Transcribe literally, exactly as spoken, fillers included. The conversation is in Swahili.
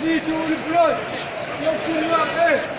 Vas-y, tu ouvres le bloc. Tu ouvres le bloc, eh